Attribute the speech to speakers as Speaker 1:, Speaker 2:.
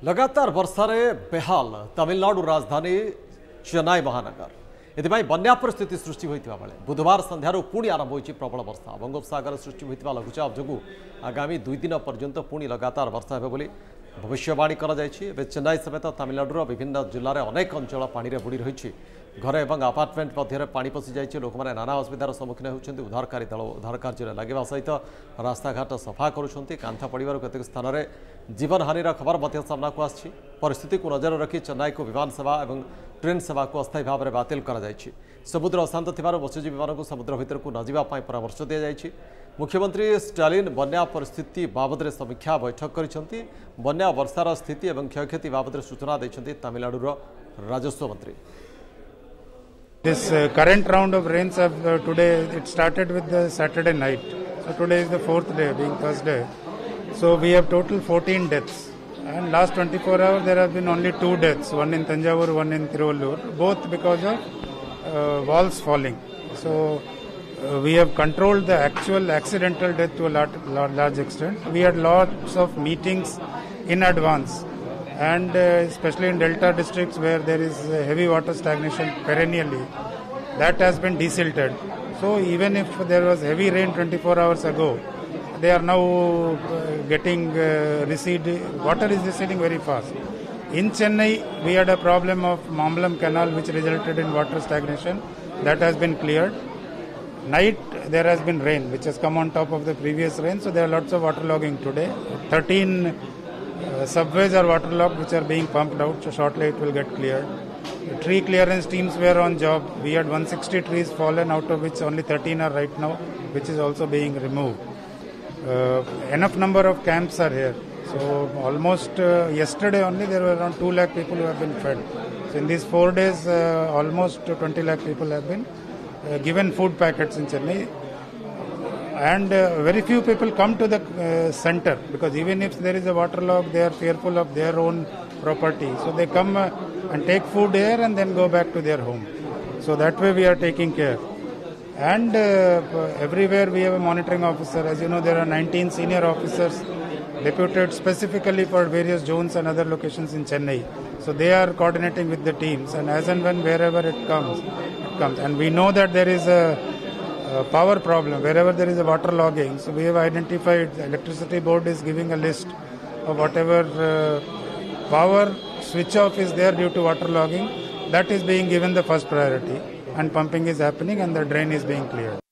Speaker 1: लगातार वर्षा बेहाल तमिलनाडु राजधानी चेन्नई महानगर एथपाई बन्या परिस्थिति सृष्टि होता बेले बुधवार संध्यार पुणी आरंभ होती प्रबल वर्षा बंगोपसागर सृष्टि होता लघुचाप जो आगामी 2 दिन पर्यंत पुणी लगातार वर्षा हो भविष्यवाणी चेन्नई समेत तमिलनाडुर विभिन्न जिले में अनेक अंचल पानी बुड़ी रही घर और आपार्टमेंट मध्य पानी पशि जाइए लोक मैंने नाना असुविधार सम्मुखीन होती उद्धारकारी दल उद्धार कार्य लगे सहित रास्ताघाट सफा करुँच कांथ पड़वर केतेक स्थान में जीवन हानिर खबर सामना को आसी परिस्थिति को नजर रखी चेन्नई को विमान सेवा और ट्रेन सेवा को अस्थायी भाव में बातिल कर समुद्र अशांत थी मत्स्यजीवी मान समुद्र भर को न जावाई परामर्श दी जाएगी। मुख्यमंत्री स्टालिन बन्या परिस्थिति बाबद समीक्षा बैठक कर बन्या वर्षार स्थिति और क्षयक्षति बाबद सूचना देते तमिलनाडुर राजस्व मंत्री।
Speaker 2: This current round of rains have today, it started with the Saturday night. So today is the 4th day, being Thursday. So we have total 14 deaths. And last 24 hours there have been only 2 deaths, one in Tanjavur, one in Tiruvallur, both because of walls falling. So we have controlled the actual accidental death to a large extent. We had lots of meetings in advance. And especially in delta districts where there is heavy water stagnation perennially, that has been desilted. So even if there was heavy rain 24 hours ago, they are now getting water is receding very fast. In Chennai, we had a problem of Mambalam Canal which resulted in water stagnation. That has been cleared. Night there has been rain which has come on top of the previous rain, so there are lots of waterlogging today. 13 subways are waterlogged which are being pumped out, so shortly it will get cleared. The tree clearance teams were on job. We had 160 trees fallen, out of which only 13 are right now, which is also being removed. Enough number of camps are here. So almost yesterday only there were around 2 lakh people who have been fed. So in these 4 days almost 20 lakh people have been given food packets in Chennai. And very few people come to the center because even if there is a waterlog, they are fearful of their own property. So they come and take food here and then go back to their home. So that way we are taking care. And everywhere we have a monitoring officer. As you know, there are 19 senior officers deputed specifically for various zones and other locations in Chennai. So they are coordinating with the teams, and as and when wherever it comes. And we know that there is a power problem wherever there is a water logging. So we have identified, the electricity board is giving a list of whatever power switch off is there due to water logging. That is being given the first priority, and pumping is happening and the drain is being cleared.